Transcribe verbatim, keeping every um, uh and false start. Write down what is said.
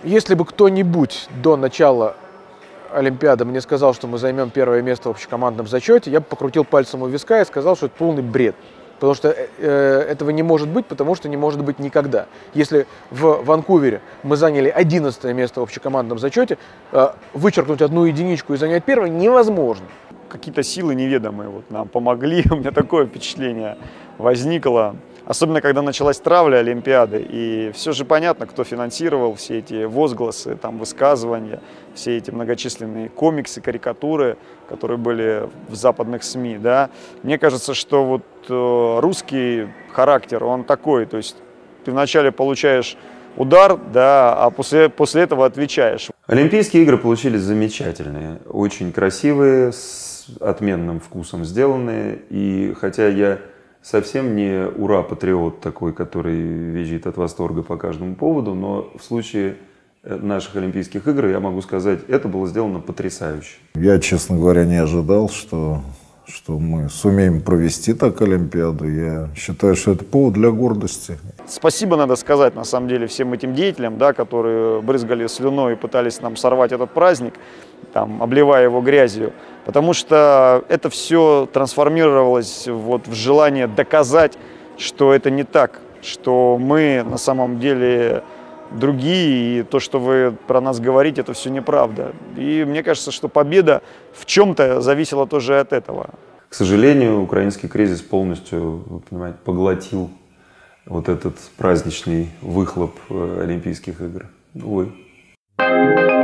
Если бы кто-нибудь до начала Олимпиады мне сказал, что мы займем первое место в общекомандном зачете, я бы покрутил пальцем у виска и сказал, что это полный бред. Потому что э, этого не может быть, потому что не может быть никогда. Если в Ванкувере мы заняли одиннадцатое место в общекомандном зачете, э, вычеркнуть одну единичку и занять первое невозможно. Какие-то силы неведомые вот нам помогли, у меня такое впечатление возникло. Особенно, когда началась травля Олимпиады, и все же понятно, кто финансировал все эти возгласы, там, высказывания, все эти многочисленные комиксы, карикатуры, которые были в западных СМИ, да. Мне кажется, что вот э, русский характер, он такой, то есть ты вначале получаешь удар, да, а после, после этого отвечаешь. Олимпийские игры получились замечательные, очень красивые, с отменным вкусом сделанные, и хотя я совсем не ура-патриот такой, который визжит от восторга по каждому поводу, но в случае наших Олимпийских игр, я могу сказать, это было сделано потрясающе. Я, честно говоря, не ожидал, что, что мы сумеем провести так Олимпиаду. Я считаю, что это повод для гордости. Спасибо надо сказать, на самом деле, всем этим деятелям, да, которые брызгали слюной и пытались нам сорвать этот праздник, там, обливая его грязью. Потому что это все трансформировалось вот в желание доказать, что это не так, что мы на самом деле другие, и то, что вы про нас говорите, это все неправда. И мне кажется, что победа в чем-то зависела тоже от этого. К сожалению, украинский кризис полностью, вы понимаете, поглотил вот этот праздничный выхлоп Олимпийских игр. Увы.